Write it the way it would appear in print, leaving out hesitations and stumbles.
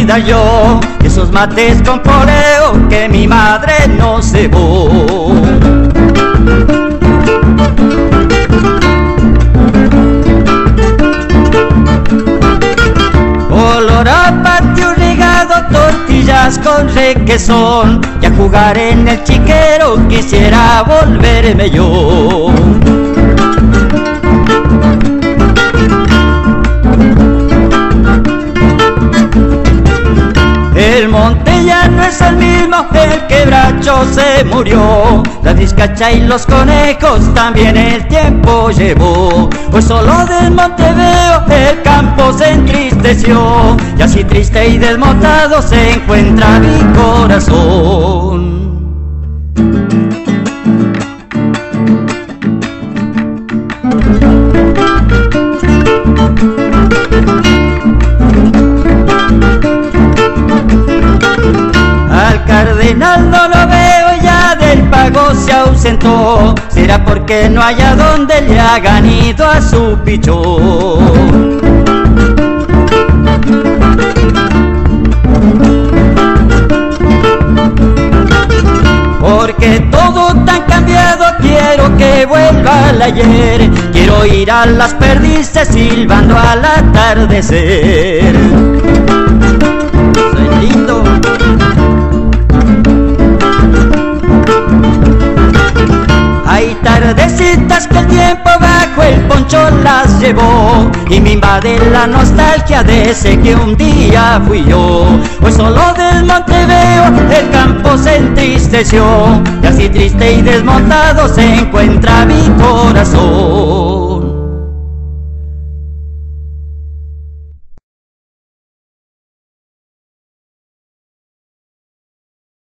olvidar yo esos mates con poleo que mi madre no cebó. Olor a patio regado, tortillas con requesón, y a jugar en el chiquero quisiera volverme yo. El monte ya no es el mismo, el quebracho se murió, la vizcacha y los conejos también el tiempo llevó. Pues solo del monte veo el campo se entristeció, y así triste y desmontado se encuentra mi corazón. Al cardenal no lo veo, ya del pago se ausentó. ¿Será porque no haya donde le hagan ido a su pichón? Porque todo tan cambiado, quiero que vuelva al ayer. Quiero ir a las perdices silbando al atardecer. Soy lindo. Hay tardecitas que el tiempo bajo el poncho las llevó, y me invade la nostalgia de ese que un día fui yo. Pues solo del monte veo el campo se entristeció, y así triste y desmontado se encuentra mi corazón.